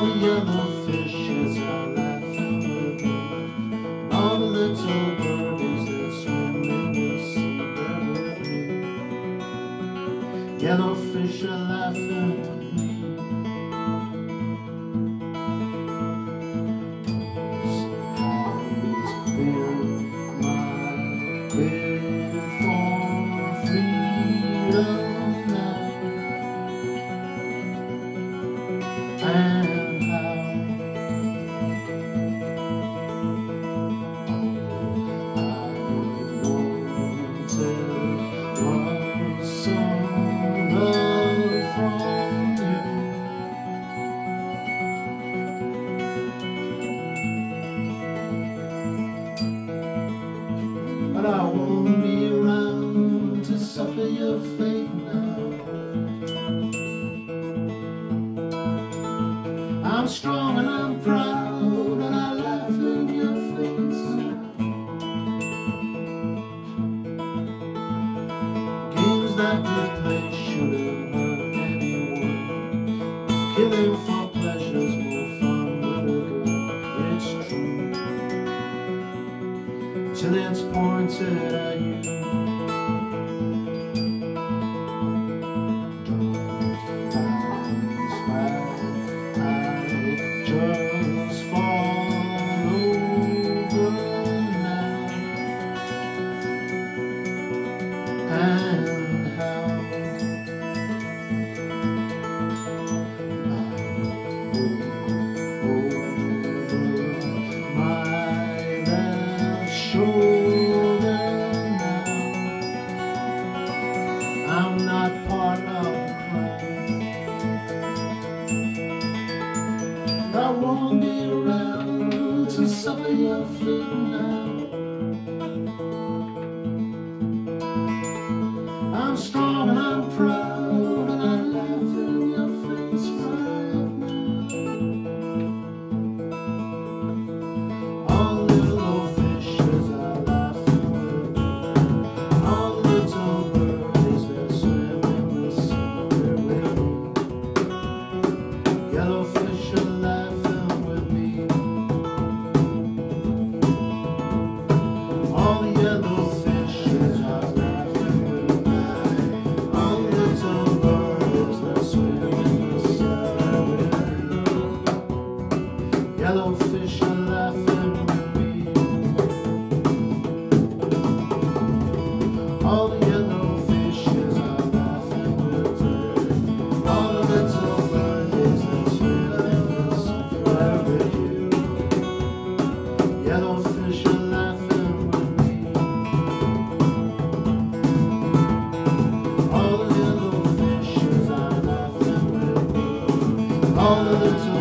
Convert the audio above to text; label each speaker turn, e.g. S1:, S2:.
S1: All the yellow fishes are laughing with me. All the little birdies that swim in the sea, they're with me. Yellow fish are laughing with me. But I won't be around to suffer your fate now. I'm strong and I'm proud and I laugh in your face now. Games that we play shouldn't hurt anyone. Killing for pleasure's more fun with a gun, it's true. Till it's pointed at you. Don't bounce back, I just fall over now. And how shoulder now. I'm not part of the crowd. I won't be around to suffer your fate now. I'm strong and I'm proud and I laugh in your face right now. All little fishes are laughing with me. All little birdies that swim in the sea, they're with me. Yellow fish are laughing with me. All the yellow fishes are laughing with me. All the little birdies that swim in the sea, they're with me. Yellow fish are laughing with me. All the yellow fishes are laughing with me. All the little birdies that swim in the sea, they're with you. Yellow fish are laughing with me. All the yellow fishes are laughing with me. All the little